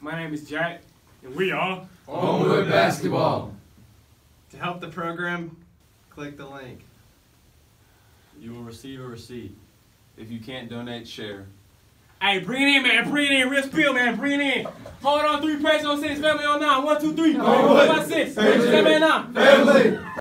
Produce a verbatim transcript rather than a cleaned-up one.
My name is Jack, and we are Homewood Basketball. To help the program, click the link. You will receive a receipt. If you can't donate, share. Hey, bring it in, man. Bring it in. Real spill, man. Bring it in. Hold on, three, press on six, family on nine. One, two, three. One, five, six. Seven, nine. Family.